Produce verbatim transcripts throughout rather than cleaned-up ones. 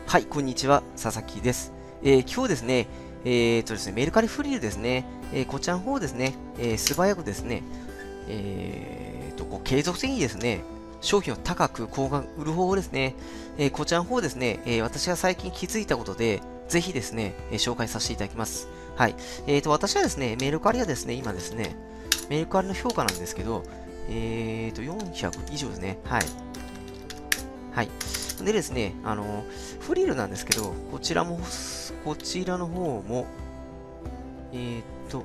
はい、こんにちは、佐々木です。えー、今日ですね、えーとですね、メルカリフリルですね、えーこちらの方ですね、えー素早くですね、えーと、こう継続的にですね、商品を高く高額売る方法ですね、えーこちらの方ですね、えー私が最近気づいたことで、ぜひですね、えー紹介させていただきます。はい。えーと、私はですね、メルカリはですね、今ですね、メルカリの評価なんですけど、えーと、よんひゃく以上ですね。はい。はい。でですね、あの、フリルなんですけど、こちらも、こちらの方も、えーっと、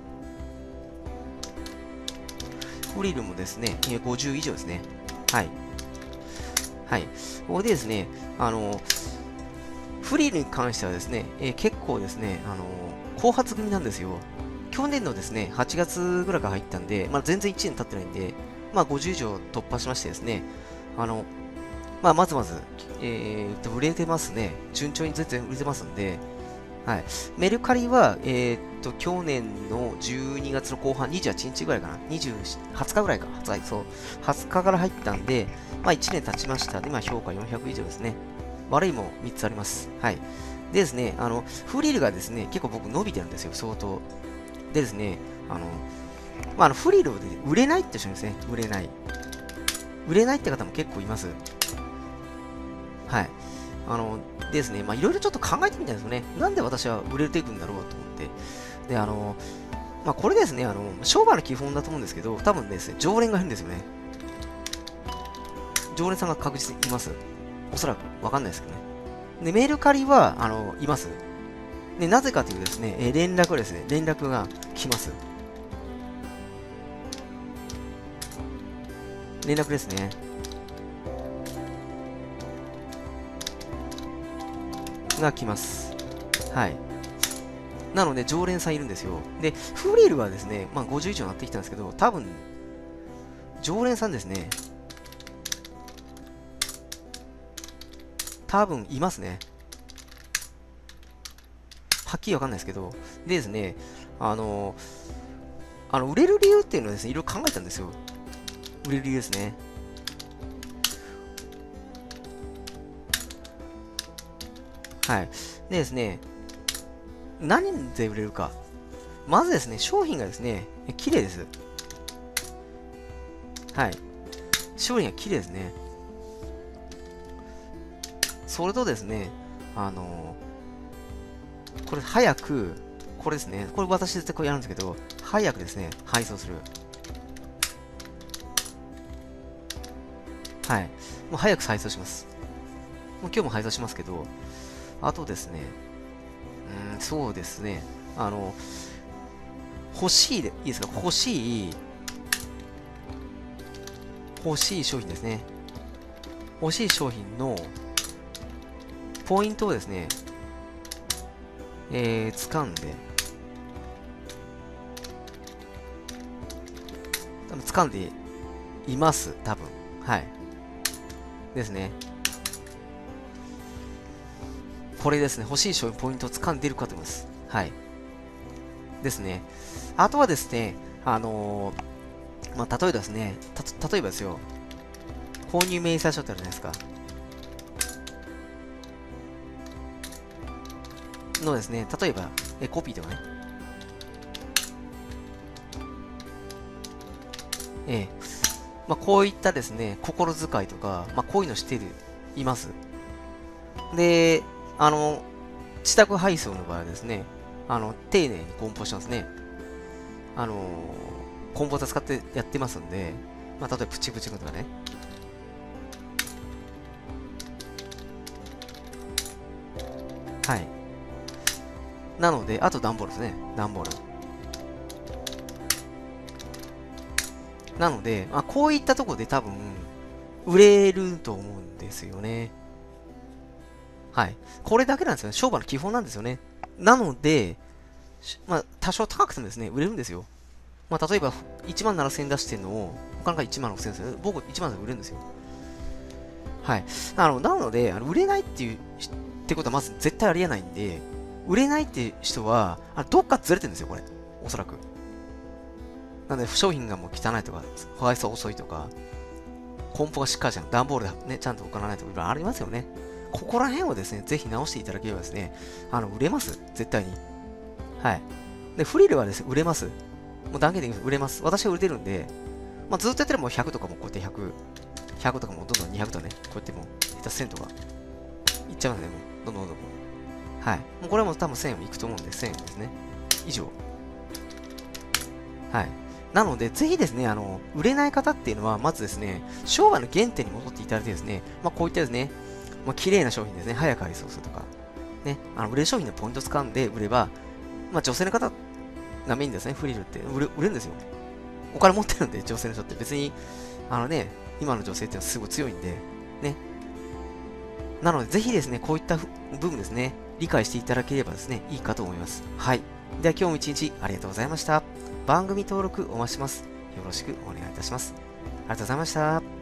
フリルもですね、えーごじゅう以上ですね。はい。はい。ここでですね、あの、フリルに関してはですね、えー結構ですね、あの、後発組なんですよ。去年のですね、はちがつぐらいから入ったんで、まあ、全然いちねん経ってないんで、まあ、ごじゅう以上突破しましてですね、あの、まあ、まずまず、えーっと、売れてますね。順調に全然売れてますんで、はい。メルカリは、えーっと、去年のじゅうにがつの後半、にじゅうはちにちぐらいかな。にじゅう、はつかぐらいか。はつか、そう。はつかから入ったんで、まあいちねん経ちましたで、まあ評価よんひゃく以上ですね。悪いもみっつあります。はい。でですね、あの、フリルがですね、結構僕伸びてるんですよ、相当。でですね、あの、まあ、あのフリルで売れないって人ですね。売れない。売れないって方も結構います。はい。あの、ですね、まあ、いろいろちょっと考えてみたんですよね。なんで私は売れていくんだろうと思って。で、あの、まあ、これですね、あの、商売の基本だと思うんですけど、多分ですね、常連がいるんですよね。常連さんが確実にいます。おそらく、わかんないですけどね。で、メール借りは、あの、います。で、なぜかというとですね、えー連絡ですね、連絡が来ます。連絡ですね。が来ます。はい。なので、常連さんいるんですよ。で、フリルはですね、まあ、ごじゅう以上になってきたんですけど、多分、常連さんですね。多分、いますね。はっきりわかんないですけど。でですね、あの、あの、売れる理由っていうのをですね、いろいろ考えたんですよ。売れる理由ですね。はい。でですね、何で売れるか。まずですね、商品がですね、綺麗です。はい。商品が綺麗ですね。それとですね、あのこれ早く、これですね、これ私絶対これやるんですけど、早くですね、配送する。はい。もう早く配送します。もう今日も配送しますけど、あとですね、うーん、そうですね、あの、欲しいで、いいですか、欲しい、欲しい商品ですね。欲しい商品のポイントをですね、えー、掴んで、多分掴んでいます、多分。はい。ですね。これですね、欲しい商品ポイントを掴んでいるかと思います。はい。ですね。あとはですね、あのー、まあ、例えばですね、た、例えばですよ、購入明細書ってあるじゃないですか。のですね、例えば、え、コピーとかね。ええ。まあ、こういったですね、心遣いとか、まあ、こういうのしてる、います。で、あの、自宅配送の場合はですね、あの、丁寧に梱包してますね。あのー、梱包使ってやってますんで、まあ、例えばプチプチとかね。はい。なので、あと段ボールですね。段ボール。なので、まあ、こういったところで多分、売れると思うんですよね。はい。これだけなんですよね。商売の基本なんですよね。なので、まあ、多少高くてもですね、売れるんですよ。まあ、例えば、いちまんななせん出してるのを、他のがいちまんろくせんですよね。僕いちまんで売れるんですよ。はい。あの、なので、あの売れないっていう、ってことはまず絶対ありえないんで、売れないっていう人は、あどっかずれてるんですよ、これ。おそらく。なので、商品がもう汚いとか、配送遅いとか、梱包がしっかりしてる、段ボールでね、ちゃんと置かないとか、いろいろありますよね。 ここら辺をですね、ぜひ直していただければですね、あの、売れます。絶対に。はい。で、フリルはですね、売れます。もう断言できます。売れます。私は売れてるんで、まあ、ずっとやってればもうひゃくとかもこうやってひゃく、ひゃくとかもどんどんにひゃくとね、こうやってもう、下手せんとか、いっちゃいますね、もう。どんどんどんどん。はい。もうこれも多分せんいくと思うんで、せんですね。以上。はい。なので、ぜひですね、あの、売れない方っていうのは、まずですね、商売の原点に戻っていただいてですね、まあ、こういったですね、まあ、綺麗な商品ですね、早く配送するとか、ね、あの売れる商品のポイント掴んで売れば、まあ、女性の方がメインですね、フリルって売れ売れるんですよ。お金持ってるんで、女性の人って別に、あのね、今の女性っていうのはすごい強いんで、ね。なので、ぜひですね、こういった部分ですね、理解していただければですね、いいかと思います。はい。では、今日も一日ありがとうございました。番組登録お待ちします。よろしくお願いいたします。ありがとうございました。